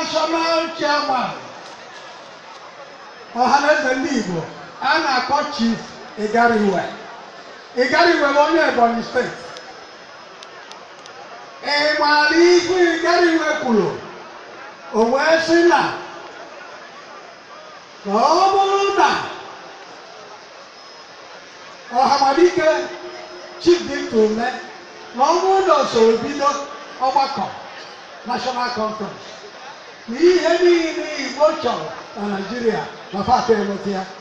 national chairman ọhaneze ndị Igbo a na-akpọ Chief Igariwe. Igariwe bụ onye Ebonyi steeti. Ị maara ihu Igariwe kwuru o wee sị na ọ bụrụ na Ọhamadike Chief Victor Ume na ọ bụrụ na o soro bido ọgbakọ National Conference na ihe niile Igbo chọrọ na Naịjirịa na pati enweta ya.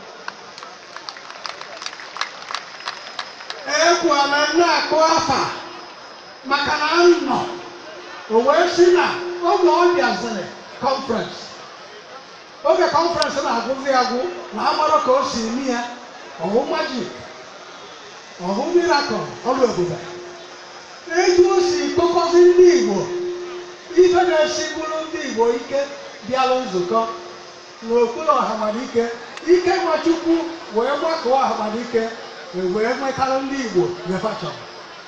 Ekwuala na-akụ afa maka na nọ o wee sị na oge ọ bịaziri conference, oge conference na-agwụzi agwụ na amara ka o si eme ya, ọhụ magic, ọhụ miracle, ọrụ ebube. Etu o si kpọkọzi ndị Igbo ife na-esi bụrụ ndị Igbo ike bịalụ nzukọ n'okpuru Ọhamadike, ike Nwachukwu wee gbakọọ Ọhamadike wee nwetara ndị Igbo nyefa chọrọ.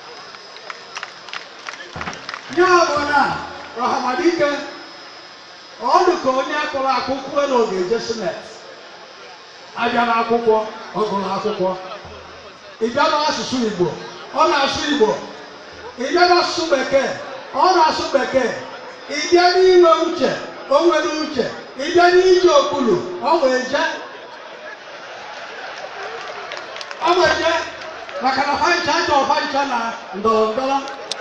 Ya bụ na Ọhamadike ọ dị ka onye kpọrọ akwụkwọ n'oge eje sineti, abịa n'akwụkwọ, ọ gụrụ akwụkwọ. Ị bịa n'asụsụ Igbo, ọ na-asụ Igbo. Ị bịa n'asụsụ Bekee, ọ na-asụ Bekee. Ị bịa n'inwe uche, o nwere uche. Ị bịa n'ije okpulu, ọ wee je. Ọ wee je maka na fancha chọrọ fancha na ndọrọ ndọrọ.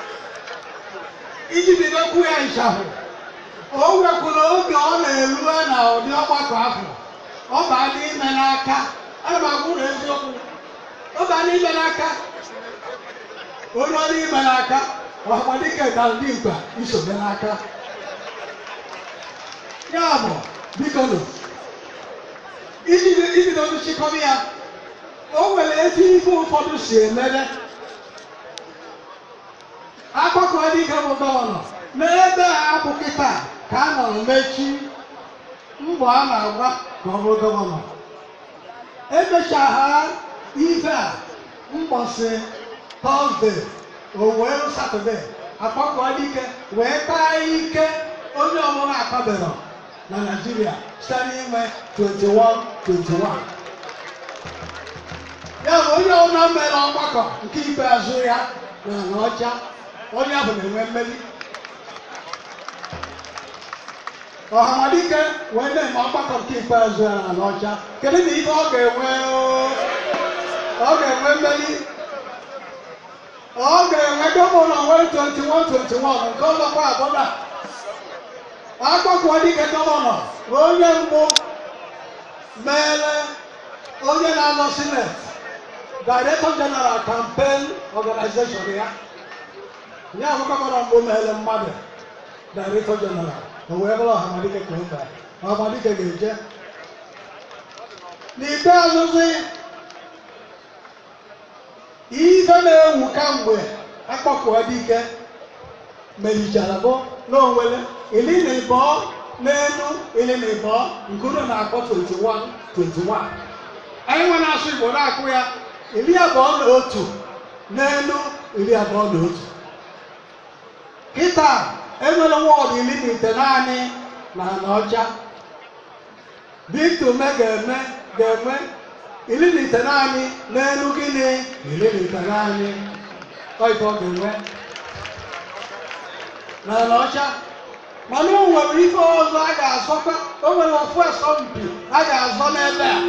Iji bido okwu ya nchahụ, o nwekwuru oge ọ na-erue na ụdị ọgbakọ ahụ, ọ baa n'ime n'aka. Ana m agwa ụlọ eziokwu, ọ baa n'ime n'aka. Onye ọrụ ime n'aka, Ọhamadike dara ndị Igbo isobe n'aka. Ya bụ, biko nụ, ibido nchịkọba ya, o nwere ezi ife ụfọdụ si emere. Agbakọ dike bụ gọvanọ n'ebe a bụ kịta ka a nọrọ mechi mbọ a na-agba ka ọ bụrụ gọvanọ. Emechagha ife a mbọsị Tọzdee, o wee Satọdee, Agbakọ dike wee taa ike onye ọbụla akpabere na Naịjirịa site n'ime 21-21. Ya bụ onye ọbụla mere ọgbakọ nke ikpeazụ ya na Ọcha, onye ahụ na-enwe mmeri. Ọhamadike wee na-eme ọgbakọ nke ikpeazụ ya na Ọcha. Kedu na ife ọ ga-enwe? Ọ ga-enwe mmeri. Ọ ga-enwe gọvanọ nwere 21-21 nke ọgbakọ abụọ. Agbakọ dike gọvanọ bụ onye mbụ mere onye na-anọ sineti, Director General Campaign Organization ya. Ya bụ gọvanọ mbụ mere mmadụ Director General, o wee bụrụ Ọhamadike ka ọ bara. Ọhamadike ga-eje n'ikpeazụzi ife na-ewu kamgbe Agbakọ dike merichara bụ n'onwere 12 n'elu 12 nke unu na-akpọ 21-21. Anyị nwe na-asụ Igbo na-akụ ya 21 n'elu 21. Kịta enwere wọdụ 19 naanị na Ọcha. Victor Ume ga-enwe 19 naanị n'elu gịnị 19 naanị. Ọ ife ọ ga-enwe na Ọcha. Mana o nwere ife ọzọ a ga-azọkwa. O nwere ofu asọmpi a ga-azọ n'ebe a.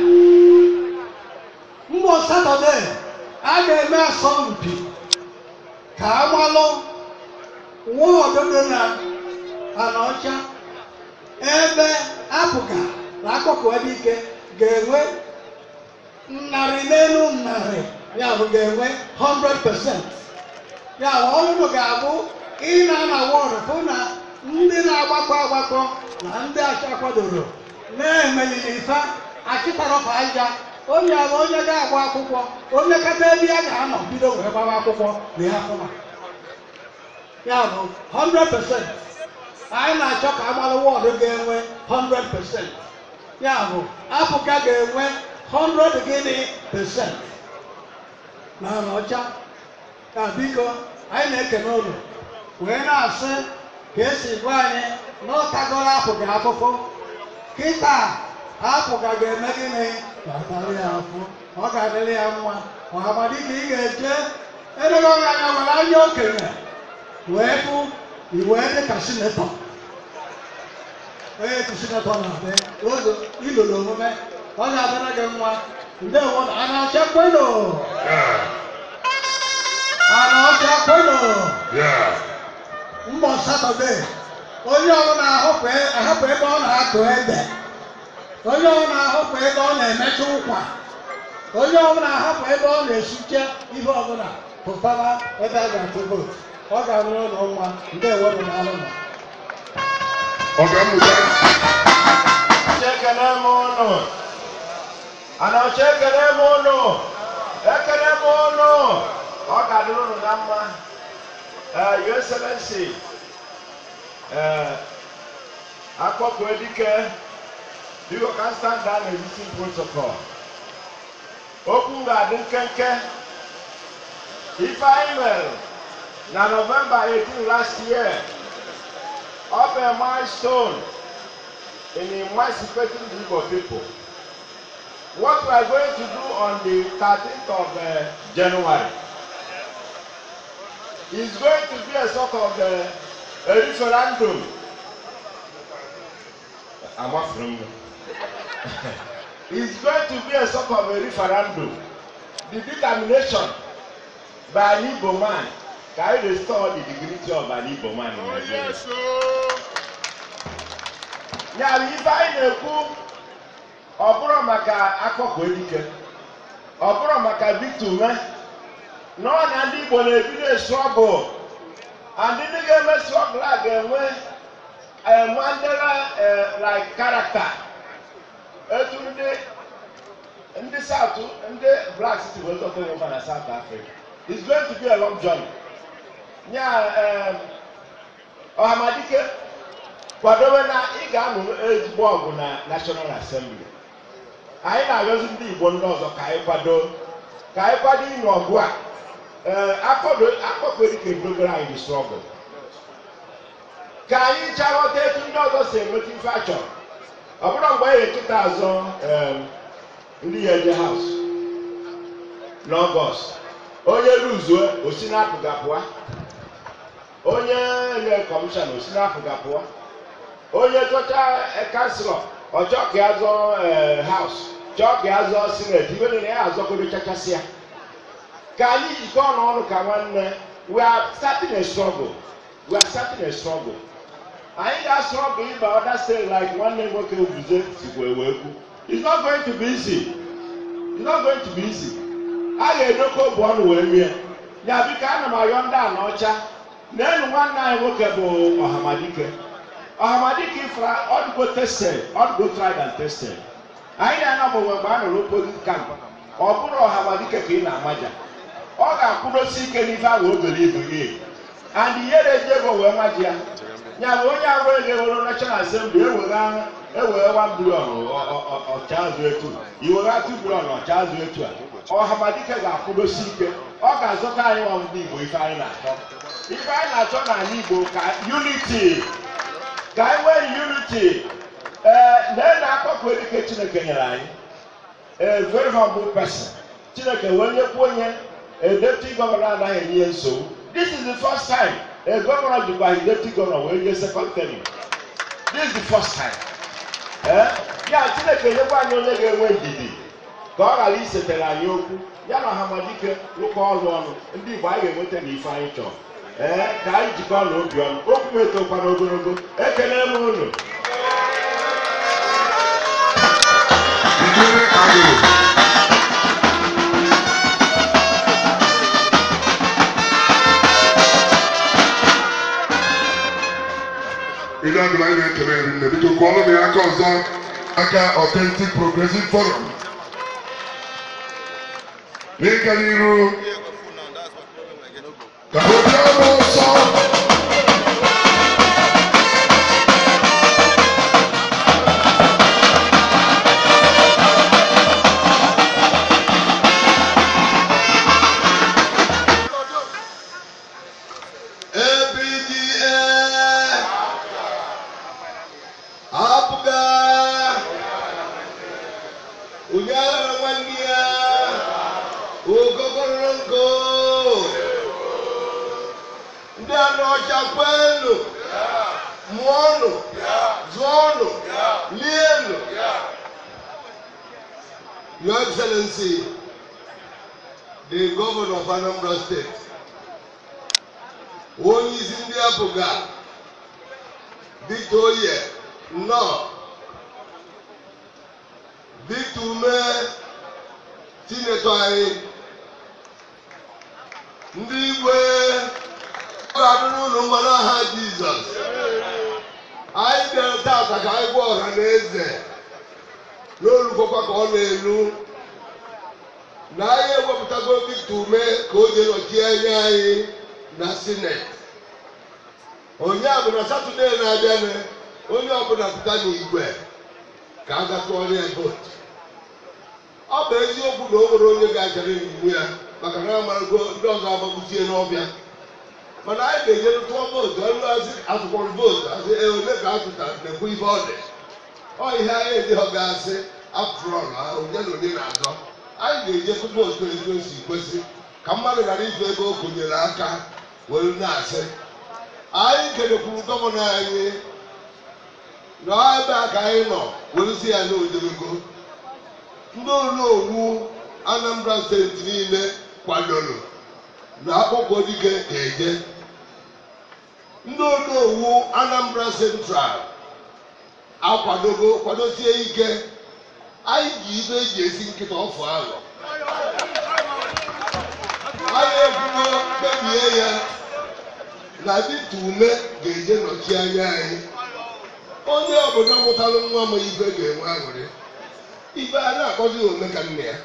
Mbọ Satọdee a ga-eme asọmpi ka amalụ wọdụ dị na Ọcha, ebe apụga na Agbakọ dike ga-enwe narị n'elu narị, ya bụ ga-enwe 100%. Ya bụ ọnụnụ ga-abụ ị na-ana wọdụ fụ na ndị na-agbakọ agbakọ na ndị achọ akwadoro na-emelili ife achịtarọfa aja. Onye ahụ onye ga-agba akwụkwọ, onye kata ebe ya ga-anọ bido wee gbaba akwụkwọ na ya fụma. Ya bụ 100%. Anyị na-achọ ka agbara wọdụ ga-enwe 100%. Ya bụ Apụga ga-enwe 100% na Ọcha. Ya biko, anyị na-ekene ụlọ wee na-asị ka esi gwa anyị n'ọtagoro apụghị afụfụ kịta apụga ga-eme gịnị ga-atarị ya afụ ọ ga-adịrị ya mma ọhamadike ị ga-eje edoghị ọnya anya nwere anya okenye wee fụ iwee dị ka sinetọ onye tu sinetọ na-adị oge ilolo omume ọ ga-adịrị gị mma ndewo na a na-acha kweno mbọ satọde onye ọbụla ahapụ ebe ọ na-atụ ede onye ọbụla ahapụ ebe ọ na-emecha ụkwa onye ọbụla ahapụ ebe ọ na-esuche ihe ọbụla pụtara ebe a ga-atụ vootu ọ ga-arụrụ ụlọ nwa ndewo na alụma ekele m ụnụ anaọcha ekele m ụnụ ọ ga-adịrị ụnụ na mma Your Excellency Akpọkụ Edike biko ka m stand down and listen protocol okwu ga-adị nkenke ife anyị mere na November 18 last year of a milestone in emancipating the Igbo people. What we are going to do on the 13th of January is going to be a sort of a referendum. I'm offering you. It's going to be a sort of a referendum. The determination by an Igbo man can restore the dignity of an Igbo man in Nigeria. Yes, ya ife anyị na-ekwu ọ bụrụ maka Akpọkụ Edike ọ bụrụ maka Victor Ume nọ na ndị Igbo na-ebido struggle and ndị ga-eme struggle a ga-enwe mandela like character etu ndị South ndị black city wee tọta onwe na South Africa. It's going to be a long journey. Ya Ọhamadike kwadobe na ị ga-anụ ezigbo ọgụ na National Assembly. Anyị na-arịọzi ndị Igbo ndị ọzọ ka anyị kwado ịnụ ọgụ a. Akpọkụ Edike dogoro anyị the struggle. Ka anyị chawata etu ndị ọzọ si enweta ife a chọrọ. Ọ bụrụ mgbe anyị eketa azọ ndị ya eje haus n'Ọgọst. Onye ruzuo osi na-apụ gapụa. Onye nye kọmishọn osi na-apụ gapụa. Onye chọcha kanselọ ọ chọọ ka ya zọọ haus chọọ ka ya zọọ sineti ibe na ya azọgodo chachasịa. Ka anyị jikọọ n'ọnụ ka nwanne we are starting a struggle. Anyị ga-struggle ịba other state like nwanne nwoke Obuze sikwa ewe ekwu. It's not going to be easy. A ga-edokọ obu ọnụ wee mie ya biko ana m arịọ ndị Anaọcha n'elu nwanne anyị nwoke bụ Ọhamadike ifra ọdụgo tested ọdụgo tried and tested. Anyị na-anọ mgbe a nọrọ opposite camp ọ bụrụ Ọhamadike ka ị na-amaja ọ ga-akwụdosi ike n'ife ahụ o bere ibu gị and ihe na-eji ego wee maji ya bụ onye ahụ ewere National Assembly ewere 1 billion ọcha azụ etu iwere 2 billion ọcha azụ etu a Ọhamadike ga-akwụdosi ike ọ ga-azụta anyị nwa ndị Igbo ife anyị na-achọ n'ala Igbo ka unity ka anyị nwee unity na Akpọkụ Edike Chineke nyere anyị a very humble person. Chineke wee nyekwa onye deputy governor anaghị enye nsogbu. This is the first time a governor jikwa his deputy governor wee nye second term. This is the first time. Ya Chineke nyekwa anyị onye ga-enwe ndidi ka ọ ghara isetere anyị okwu ya na Ọhamadike rụkọ ọrụ ọnụ ndị Igbo anyị ga-enweta na ife anyị chọrọ. Ka anyị jikọọ na obi ọnụ okwu m etokwana ogologo ekele m unu. Ile ọdụm anyị na-ekele eri nne biko kwụọlụ m ya aka ọzọ aka Authentic Progressive Forum n'ịga n'iru ka obi ọrụ ọsọ Apuga Unyala Wandia Ugogorongo Ndano Chakwelo Mono Zono Lieno Your Excellency, the Governor of Anambra State, one is in the Apuga, Victoria, no, Victor Tinetoi, Ndiwe, Abunu Malaha Jesus. I tell that I was an eze. No look for Colonel. Na ye waputago Victor koje no kianyai na Senate. Onya bu na Saturday na abia ne. Onya bu na puta ni igwe. Ka aga to onye vote. Oba eziokwu na onwere onye ga-ajere iwu ya maka na amarago ndị ọzọ agbagutie n'ọbịa. Mana anyị ga-eje tụọ vootu ọrụ atụkwọrọ vootu asị ole ka atụta na-ekwu ife ọ dị. Ọ ihe anyị ejighọ ga-asị afrọl onye na onye na-azọ. Anyị ga-eje tụ vootu etu o si kwesị ka mmadụ ghara ife ebe o konyere aka were na-asị. Anyị kelekwuru gọvanọ anyị na ebe a ka anyị nọ were si ya n'odebego. Ndị Onowu Anambra steeti niile kwadoro na Akpọkọ Dike ga-eje. Ndị Onowu Anambra Central kwadosie ike. Anyị ji ibe eji esi nkịta ọfụ ahụ. Anyị ekwugo kpebie ya na Victor Ume ga-eje nọchi anya anyị. Onye ọbụla mụtara nwa ma ife ga-enwe aṅụrị. Ife a na-akpọzi Ome ka nne ya.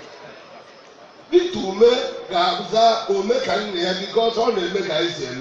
Victor Ume ga-abụza Ome ka nne ya biko ọsọ ọ na-eme ka anyị si eme.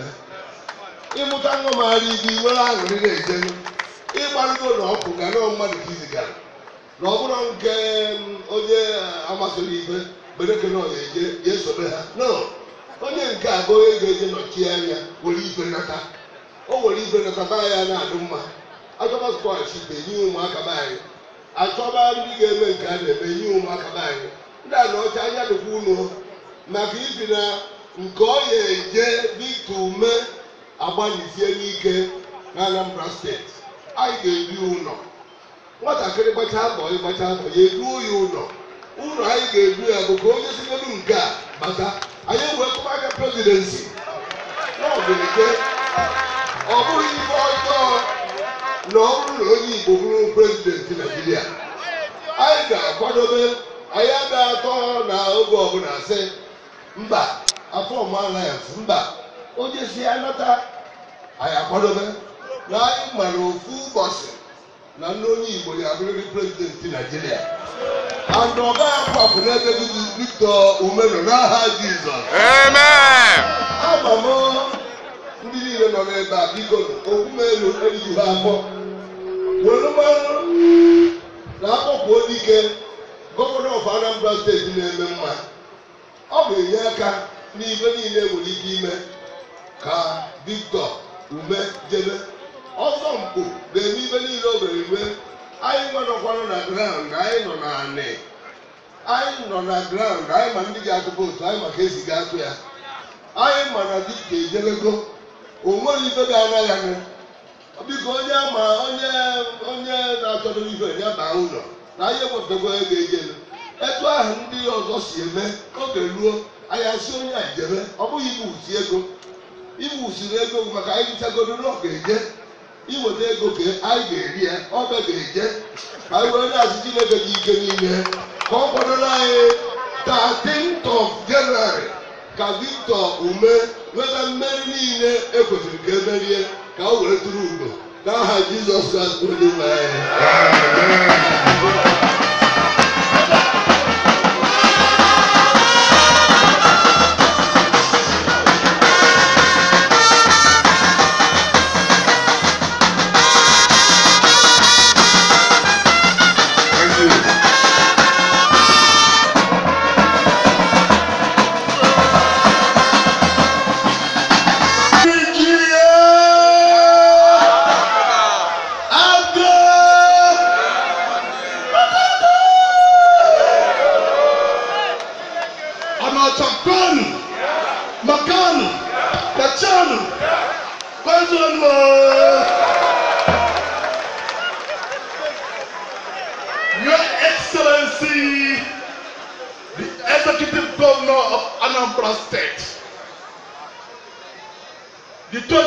Ịmụta nwa maara ibe nwere aṅụrị na-ejenu. Ịgbarụgo na ọkụ ga na mmadụ ka izigara. Na ọ bụrụ nke onye amasịrị ife bereke na ọ ga-eje ya esobe ha. No, onye nke a bụ onye ga-eje nọchie anya were ife nata. O were ife nata ba ya na-adụ mma. Achọba skọchite nye ụmụaka be anyị. Achọba ndị ga-eme nke a na-eme nye ụmụaka be anyị. Ndị a na ọcha anya dịkwa unu maka ibi na nke ọ ga-eje Victor Ume agbanisie n'ike na Anambra steeti. Anyị ga-ebi ụlọ. Nwatakịrị gbacha abọ ịgbacha abọ ya eduo ya ụlọ. Ụlọ anyị ga-edu ya bụ ka onye sigolu nke a bata. Anyị wee kụba aka presidency. N'ọdịnihu ọ bụghị ife ọjọọ na ọ bụrụ na onye Igbo bụrụ prezidenti Naịjirịa. Anyị ga-akwadobe anyị agaghị atọ na oge ọbụla sị mba afọ alliance mba onye si anata anyị akwadobe na anyị mara ofu ụbọchị na ndị onye Igbo ya abụrịrị prezidenti Naịjirịa. And ọ gaghị akwapụ n'ebe Victor Ume nọ n'aha Jizọs. Amen. Ama m ndị niile nọ n'ebe a biko okwu m elu erighị ha afọ. Were mmanụ na Akpọkọ Dike gọvanọ of Anambra steeti na-eme mma. Ọ ga-enye aka n'ife niile nwere ike ime ka Victor Ume jebe. Ọzọ mkpu ga-eme ibe niile o mere eme. Anyị nọkwanụ na ground, anyị nọ na anị. Anyị nọ na ground, anyị ma ndị ga-atụ vootu, anyị ma ka esi ga-atụ ya. Anyị ma na dịka ejelego, o nwere ife ga-anaghị anụ. Biko onye ama onye na-achọrọ ife ya baa ụlọ na anyị ewepụtago ego ejelu. Etu ahụ ndị ọzọ si eme oge ruo anyị asị onye a jebe ọ bụghị ibu usi ego. Ibu usiri ego maka anyị nchagodo na ọ ga-eje. Iweta ego ka anyị ga-eri ya ọbịa ga-eje. Anyị wee na-asị Chineke ji ike niile ka ọ kwadoro anyị 13th of January ka Victor Ume nweta mmeri niile ekwesịrị ka emerie ka o were tụrụ ugo n'aha Jizọs Kraịst onye nwe anyị.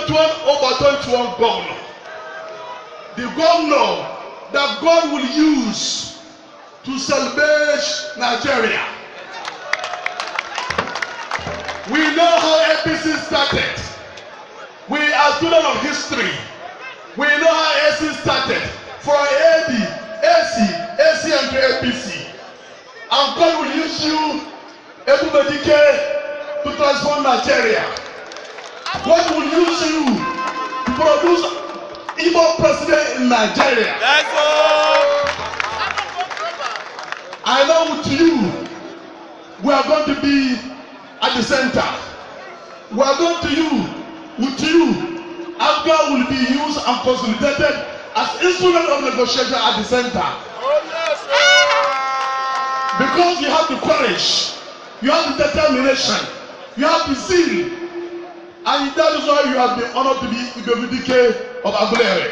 21/21 governor. The governor that God will use to salvage Nigeria. We know how APC started. We are students of history. We know how AC started. From AD, AC, and to APC. And God will use you, Ebubedike, to transform Nigeria. God will use you to produce Igbo president in Nigeria. I know with you, we are going to be at the center. We are going to with you, Abga will be used and consolidated as instrument of negotiation at the center. Because you have the courage, you have the determination, you have the zeal, and that is why you have been honored to be Ibebidike of Aguleri.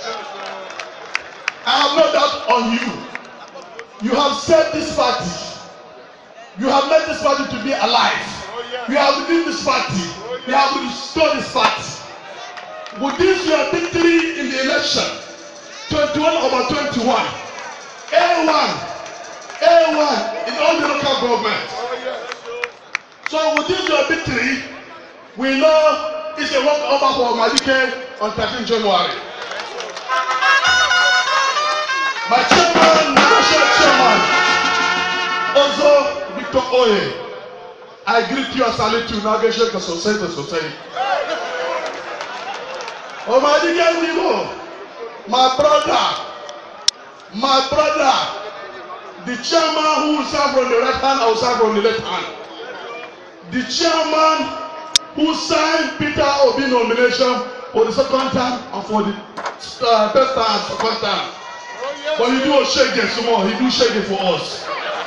I have no doubt on you. You have saved this party. You have made this party to be alive. You have redeemed this party. You have restored this party. With this, your victory in the election, 21/21, A1 in all the local government. So with this, your victory, we know it's a walk over for Madike on 13 January. My chairman, national chairman, also Victor Oye, I greet you and salute you. Now, get to society. Oh, my dear Nigo, my brother, the chairman who will serve on the right hand, I will serve on the left hand. The chairman who signed Peter Obi nomination for the second time and for the first time and second time. But he do shake it some more. He do shake it for us.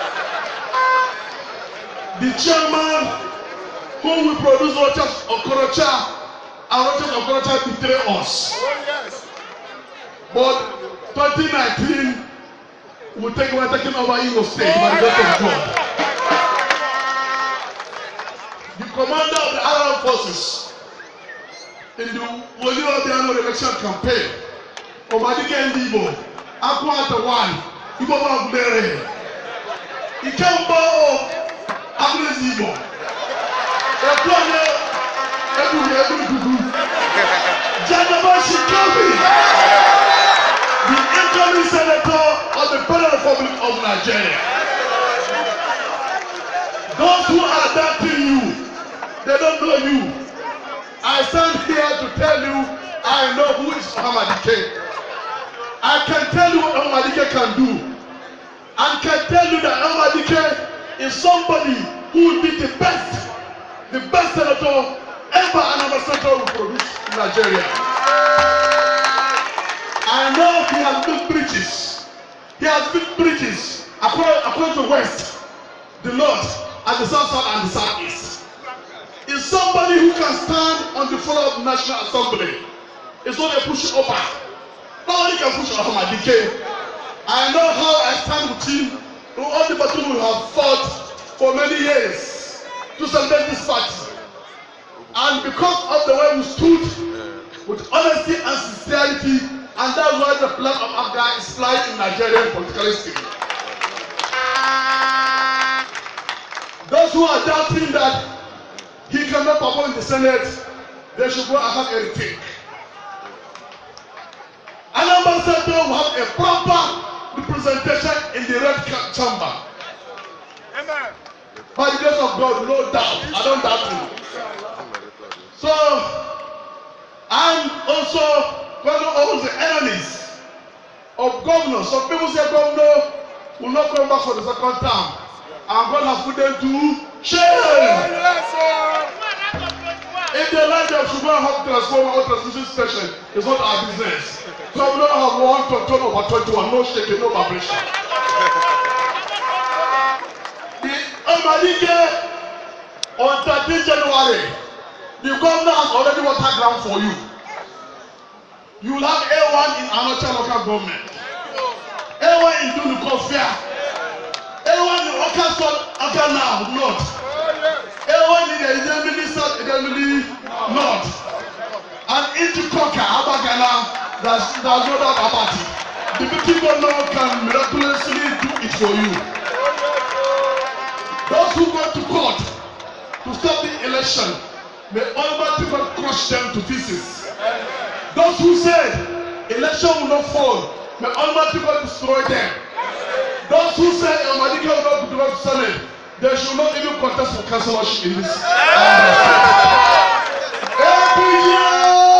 The chairman who will produce Rochas Okorocha and Rochas Okorocha betray us. But 2019 will take over taking over Imo State by the grace of God. The commander of the armed forces in the Woli Obiano election campaign, Omadike Ndibo, Akwata one, Igbo Aguleri, Ikemba Agnes Igbo, Ekwame Egugu, Janaba Shikobi, the incoming senator of the Federal Republic of Nigeria. Those who are doubting you, they don't know you. I stand here to tell you, I know who is Ohamadike. I can tell you what Ohamadike can do. I can tell you that Ohamadike is somebody who will be the best senator ever another senator will produce in Nigeria. I know he has built bridges. He has built bridges across the west, the north, and the south, and the southeast. Is somebody who can stand on the floor of the National Assembly. It's not a push over. Nobody can push Ohamadike. I know how I stand with him through all the battles we have fought for many years to celebrate this party. And because of the way we stood with honesty and sincerity, and that's why the plan of Abga is flying in Nigerian political history. Those who are doubting that he cannot perform in the Senate, they should go and have a retake. Anambra Center will have a proper representation in the red chamber. Amen. By the grace of God, no doubt. I don't doubt him. So, I'm also going to oppose the enemies of governors. Some people say governor will not come back for the second term. I'm going to put them to shame. If they like them should go and have transformer or transmission station, it's not our business. Governor have one to turn over 21, no shaking, no vibration. The Omadike on 13 January, the governor has already water ground for you. You will have A1 in Anocha local government, A1 in Dunukofia, A1 in Oka now, North, A1 in the Idemili South, Idemili North. I and into conquer Abagana. There's no doubt about it. The victim God can miraculously do it for you. Those who go to court to stop the election, may Almighty God crush them to pieces. Those who said election will not fall, may Almighty God destroy them. Those who said Almighty God will not be to Senate, they should not even contest for councillorship in this. Every year.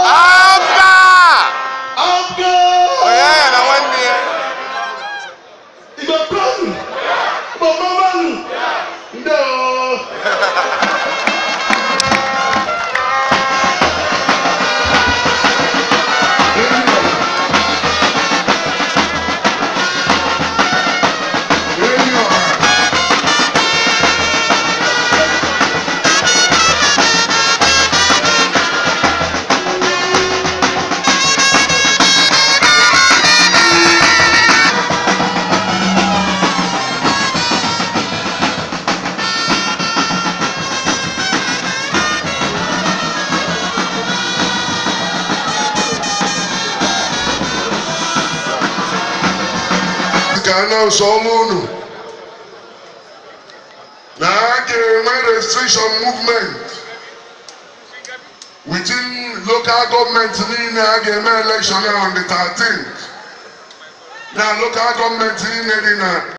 Restriction movement within local government in the election on the 13th. Now local government in